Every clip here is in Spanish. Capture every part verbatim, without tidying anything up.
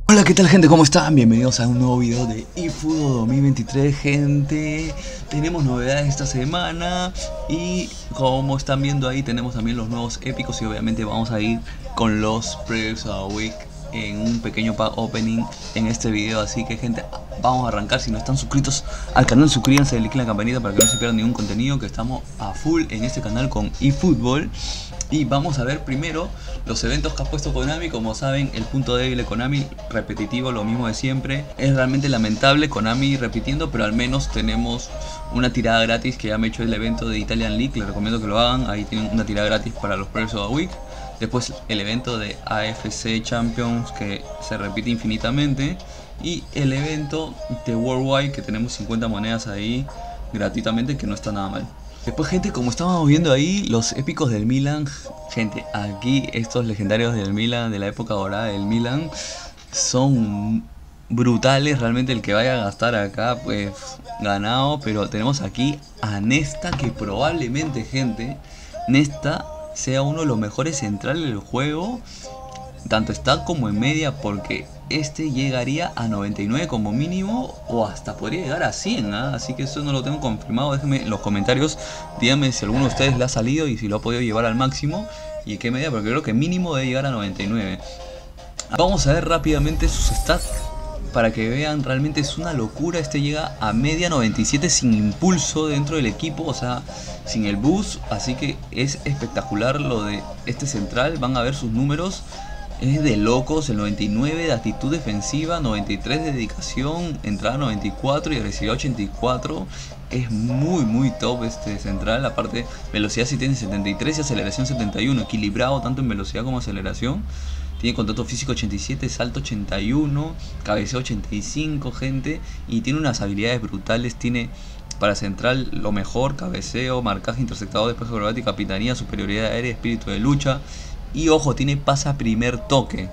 Hola, ¿qué tal, gente? ¿Cómo están? Bienvenidos a un nuevo video de eFootball dos mil veintitrés, gente. Tenemos novedades esta semana y como están viendo ahí tenemos también los nuevos épicos y obviamente vamos a ir con los Players of the Week en un pequeño pack opening en este video. Así que, gente, vamos a arrancar. Si no están suscritos al canal, suscríbanse, denle click en la campanita para que no se pierdan ningún contenido, que estamos a full en este canal con eFootball. Y vamos a ver primero los eventos que ha puesto Konami. Como saben, el punto débil de Konami, repetitivo, lo mismo de siempre. Es realmente lamentable Konami repitiendo, pero al menos tenemos una tirada gratis que ya me he hecho el evento de Italian League. Les recomiendo que lo hagan, ahí tienen una tirada gratis para los Players of the Week. Después el evento de A F C Champions, que se repite infinitamente. Y el evento de Worldwide, que tenemos cincuenta monedas ahí gratuitamente, que no está nada mal. Después, gente, como estábamos viendo ahí, los épicos del Milan. Gente, aquí estos legendarios del Milan, de la época dorada del Milan, son brutales. Realmente el que vaya a gastar acá, pues ganado. Pero tenemos aquí a Nesta, que probablemente, gente, Nesta sea uno de los mejores centrales del juego, tanto stack como en media, porque este llegaría a noventa y nueve como mínimo, o hasta podría llegar a cien, ¿eh? Así que eso no lo tengo confirmado. Déjenme en los comentarios, díganme si alguno de ustedes le ha salido y si lo ha podido llevar al máximo y en qué medida, porque creo que mínimo debe llegar a noventa y nueve. Vamos a ver rápidamente sus stats para que vean, realmente es una locura. Este llega a media noventa y siete sin impulso dentro del equipo, o sea, sin el boost. Así que es espectacular lo de este central. Van a ver sus números, es de locos. El noventa y nueve de actitud defensiva, noventa y tres de dedicación, entrada noventa y cuatro y agresividad ochenta y cuatro. Es muy muy top este central. Aparte, velocidad sí tiene setenta y tres y aceleración setenta y uno, equilibrado tanto en velocidad como aceleración. Tiene contacto físico ochenta y siete, salto ochenta y uno, cabeceo ochenta y cinco, gente. Y tiene unas habilidades brutales. Tiene para central lo mejor: cabeceo, marcaje, interceptador, después acrobática, capitanía, superioridad aérea, espíritu de lucha. Y ojo, tiene pase a primer toque.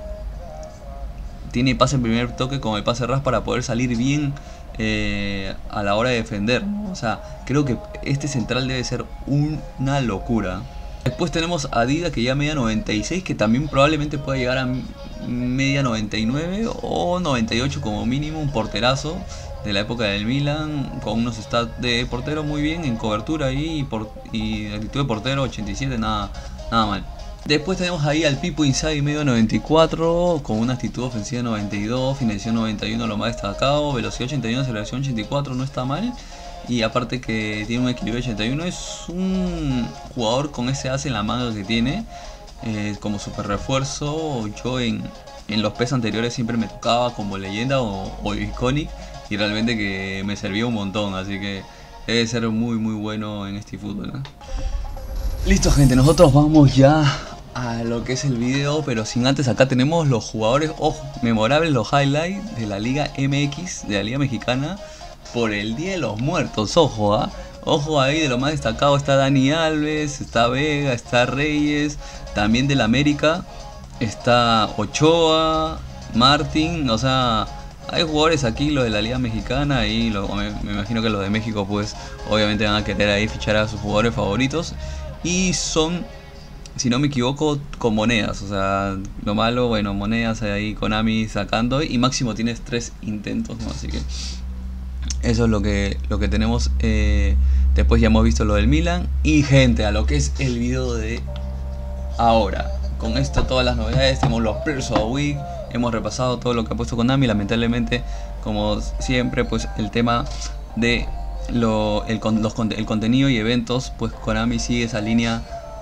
Tiene pase en primer toque como el pase ras para poder salir bien eh, a la hora de defender, ¿no? O sea, creo que este central debe ser una locura. Después tenemos a Dida, que ya media noventa y seis, que también probablemente pueda llegar a media noventa y nueve o noventa y ocho como mínimo. Un porterazo de la época del Milan, con unos stats de portero muy bien en cobertura ahí, y, por, y actitud de portero ochenta y siete, nada, nada mal. Después tenemos ahí al Pipo Inzaghi medio noventa y cuatro, con una actitud ofensiva noventa y dos, finalización noventa y uno, lo más destacado, velocidad ochenta y uno, aceleración ochenta y cuatro, no está mal. Y aparte que tiene un equilibrio de ochenta y uno, es un jugador con ese as en la mano que tiene eh, como super refuerzo. Yo en, en los P E S anteriores siempre me tocaba como leyenda o, o iconic, y realmente que me servía un montón, así que debe ser muy muy bueno en este fútbol, ¿no? Listo, gente, nosotros vamos ya a lo que es el video, pero sin antes. Acá tenemos los jugadores, ojo, memorables, los highlights de la Liga M X, de la Liga Mexicana, por el Día de los Muertos. Ojo, ¿ah? ¿eh? Ojo, ahí de lo más destacado está Dani Alves, está Vega, está Reyes. También del América está Ochoa, Martín. O sea, hay jugadores aquí, los de la Liga Mexicana, y lo, me, me imagino que los de México pues obviamente van a querer ahí fichar a sus jugadores favoritos. Y son, si no me equivoco, con monedas. O sea, lo malo, bueno, monedas ahí Konami sacando. Y máximo tienes tres intentos, ¿no? Así que eso es lo que, lo que tenemos. eh, Después ya hemos visto lo del Milan. Y, gente, a lo que es el video de ahora. Con esto todas las novedades. Tenemos los Players of the Week. Hemos repasado todo lo que ha puesto Konami. Lamentablemente, como siempre, pues el tema de Lo, el, los, el contenido y eventos, pues Konami sigue esa línea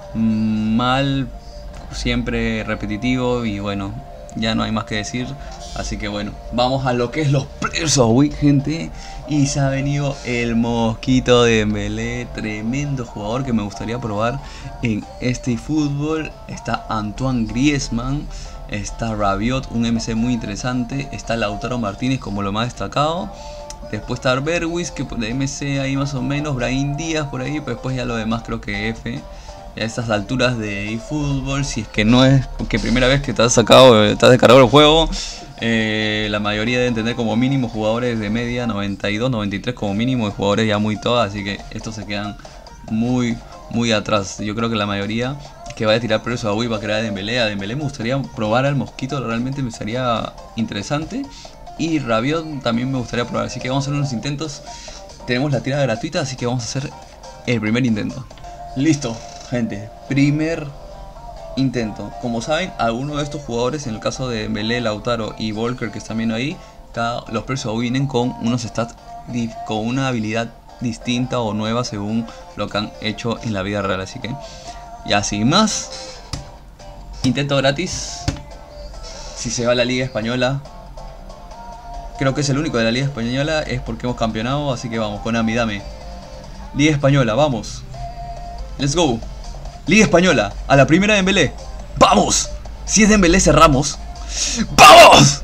mal, siempre repetitivo, y bueno, ya no hay más que decir. Así que bueno, vamos a lo que es los Players of the Week, gente. Y se ha venido el Mosquito Dembélé, tremendo jugador que me gustaría probar en este fútbol. Está Antoine Griezmann, está Rabiot, un M C muy interesante, está Lautaro Martínez como lo más destacado. Después está Berwis, que por de M C ahí más o menos, Brahim Díaz por ahí, pero después ya lo demás creo que F. A estas alturas de eFootball, si es que no es porque primera vez que te has sacado, te has descargado el juego, eh, la mayoría deben tener como mínimo jugadores de media noventa y dos, noventa y tres como mínimo, y jugadores ya muy todas, así que estos se quedan muy muy atrás. Yo creo que la mayoría que vaya a tirar preso a Wii, va a crear a Dembélé. A Dembélé me gustaría probar al Mosquito, realmente me estaría interesante. Y Rabiot también me gustaría probar, así que vamos a hacer unos intentos. Tenemos la tirada gratuita, así que vamos a hacer el primer intento. Listo, gente, primer intento. Como saben, algunos de estos jugadores, en el caso de Dembélé, Lautaro y Volker, que están viendo ahí, cada, los presos vienen con unos stats, con una habilidad distinta o nueva según lo que han hecho en la vida real. Así que ya sin más, intento gratis. Si se va a la Liga Española, creo que es el único de la Liga Española, es porque hemos campeonado, así que vamos, Konami, dame. Liga Española, vamos. Let's go. Liga Española, a la primera Dembélé. ¡Vamos! Si es Dembélé cerramos. ¡Vamos!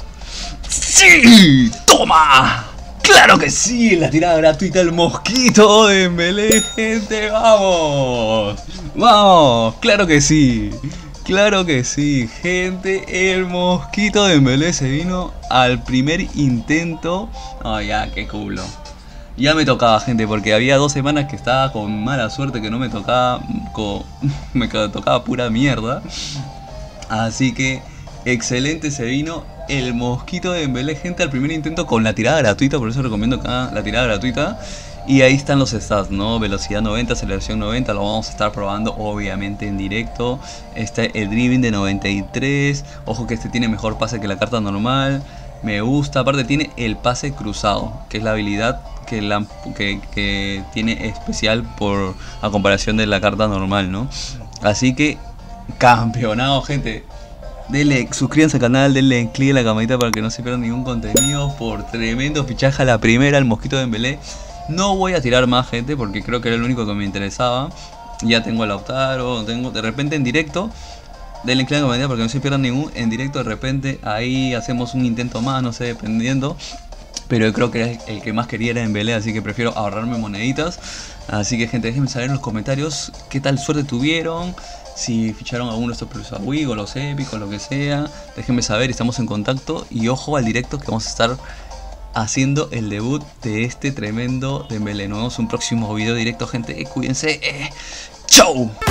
¡Sí! ¡Toma! ¡Claro que sí! La tirada gratuita del Mosquito de Dembélé, gente, ¡vamos! ¡Vamos! ¡Claro que sí! Claro que sí, gente, el Mosquito de Dembélé se vino al primer intento. Oh, ya, qué culo. Ya me tocaba, gente, porque había dos semanas que estaba con mala suerte, que no me tocaba, con, me tocaba pura mierda. Así que, excelente, se vino el Mosquito de Dembélé, gente, al primer intento con la tirada gratuita, por eso recomiendo acá la tirada gratuita. Y ahí están los stats, ¿no? Velocidad noventa, aceleración noventa, lo vamos a estar probando obviamente en directo. Este, el dribbling de noventa y tres, ojo que este tiene mejor pase que la carta normal. Me gusta, aparte tiene el pase cruzado, que es la habilidad que, la, que, que tiene especial por a comparación de la carta normal, ¿no? Así que, campeonado, gente. Denle, suscríbanse al canal, denle click a la campanita para que no se pierdan ningún contenido. Por tremendo fichaje a la primera, el Mosquito de Dembélé. No voy a tirar más, gente, porque creo que era el único que me interesaba. Ya tengo a Lautaro, tengo de repente en directo. Denle click a la campanita para que no se pierdan ningún. En directo de repente ahí hacemos un intento más, no sé, dependiendo. Pero yo creo que el que más quería era Dembélé, así que prefiero ahorrarme moneditas. Así que, gente, déjenme saber en los comentarios qué tal suerte tuvieron. Si ficharon alguno de estos presos a Wii o los épicos, lo que sea. Déjenme saber, estamos en contacto. Y ojo al directo que vamos a estar haciendo el debut de este tremendo Dembélé. Nos vemos en un próximo video directo, gente. Cuídense. Eh, ¡Chau!